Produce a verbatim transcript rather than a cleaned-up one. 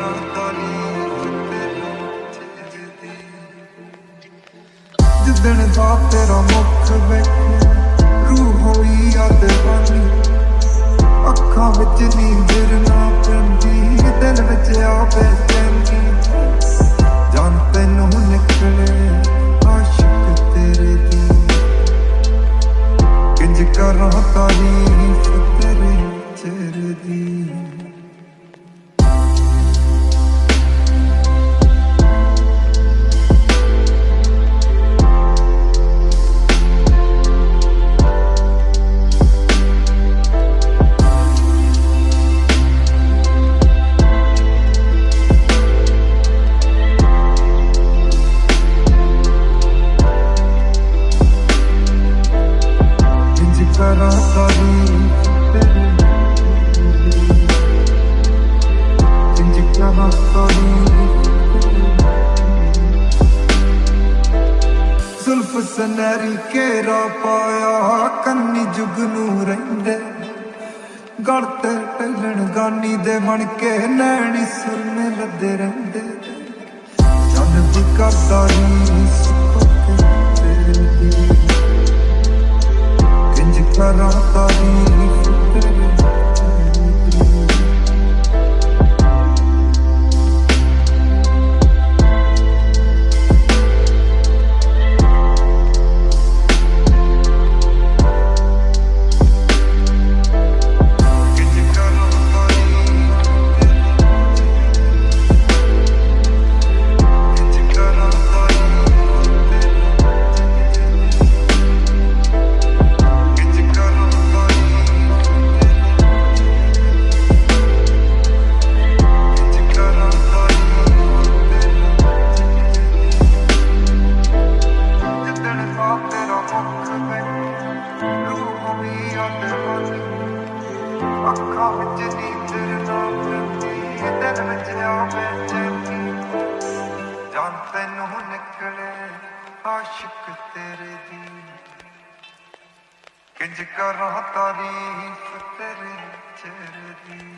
जिदण दा तेरा मुख वेखे रूह होई आ दीवानी अखां विच नींदर ना पैंदी दिल विच आ बेचैनी जान तैनू निकले आशिक तेरे दी किंज करां तारीफ तेरे चेहरे दी जुल्फ सनैरी घेरा पाया कन्नी जुगनू रहिंदे गल ते टलन गानी दे बन के नैनी सुरमे लदे रहिंदे चन दी करदा रीस तेरे दी किंज करां तारीफ तेरे अखां विच नींदर ना पैंदी दिल विच आ बेचैनी जान तैनू निकले आशिक तेरे दी किंज करां तारीफ तेरे चेहरे दी।